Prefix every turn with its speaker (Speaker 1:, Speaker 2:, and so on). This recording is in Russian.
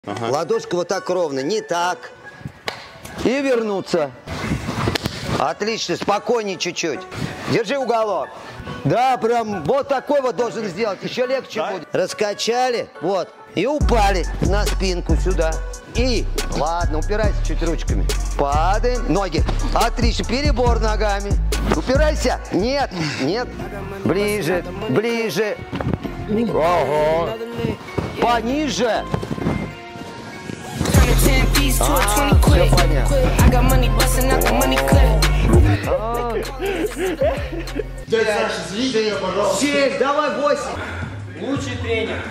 Speaker 1: Ага.
Speaker 2: Ладошка вот так ровно, не так. И вернуться. Отлично, спокойнее чуть-чуть. Держи уголок. Да, прям вот такой вот должен сделать, еще легче
Speaker 1: Да?
Speaker 2: будет. Раскачали, вот, и упали на спинку сюда. И, ладно, упирайся чуть ручками. Падаем, ноги. Отлично, перебор ногами. Упирайся. Нет, нет. Ближе, ближе. Ого. Пониже. Все понятно.
Speaker 1: Дядя Саша, извините меня, пожалуйста.
Speaker 2: Честь, давай 8.
Speaker 3: Лучший тренер.